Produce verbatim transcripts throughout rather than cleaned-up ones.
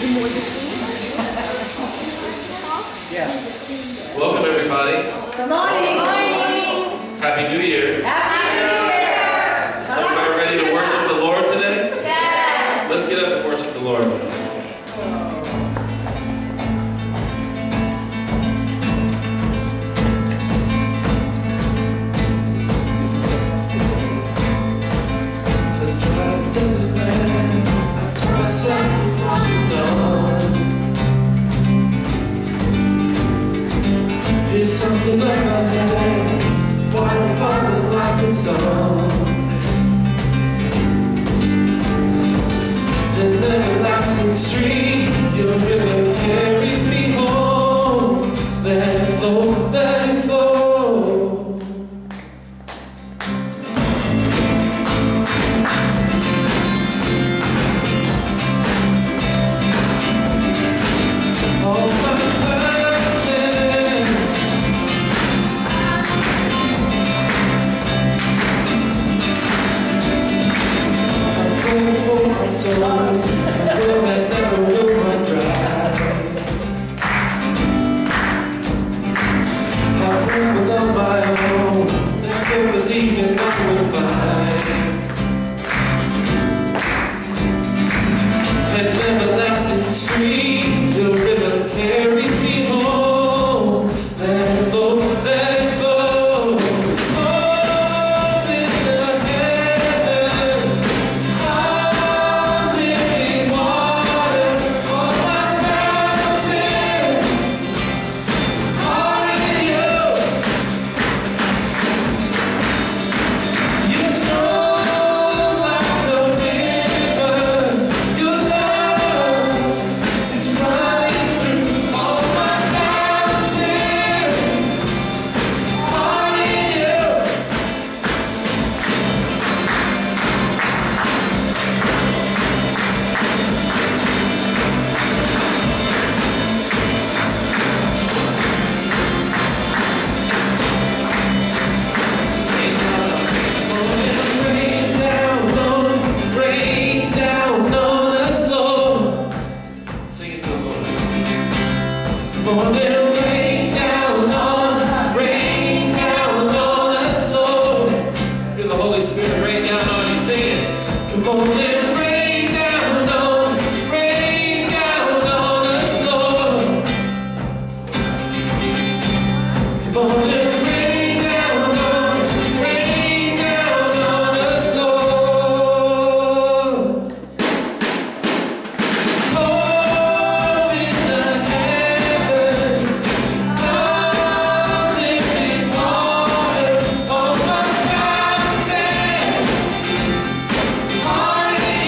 Welcome, everybody. Good morning. Good morning. Happy New Year. Happy New Year. Everybody ready to worship the Lord today? Yes. Let's get up and worship the Lord. The dry desert land, I told myself what you know. Here's something up ahead, water falling like a song. An everlasting stream, your river carries me home. Let it flow, let it flow. All my virgin, I'm going for my soul, a girl that never will run dry. I went without my own, never believing I would find an everlasting stream, your river carries me home. Let it flow, let it flow. Up in the heavens, I'm living water on my mountain. Are in you. You're strong like the river. Your love is running through all my mountains. Are in you. Rain down on us, rain down on us, Lord. Sing it to the Lord. Morning rain down on us, rain down on us, Lord. Feel the Holy Spirit rain down on you. Sing it. Come on, then rain down on us, rain down on us, Lord. Come on, then rain down on us, rain down on us, Lord. Up in the heavens, I'm living water on my mountain. Are in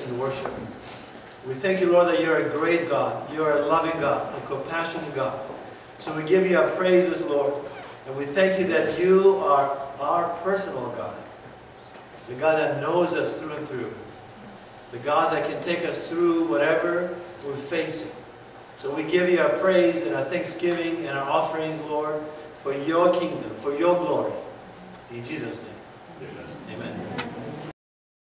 in worship. We thank you, Lord, that you're a great God. You're a loving God, a compassionate God. So we give you our praises, Lord. And we thank you that you are our personal God. The God that knows us through and through. The God that can take us through whatever we're facing. So we give you our praise and our thanksgiving and our offerings, Lord, for your kingdom, for your glory. In Jesus' name. Amen. Amen.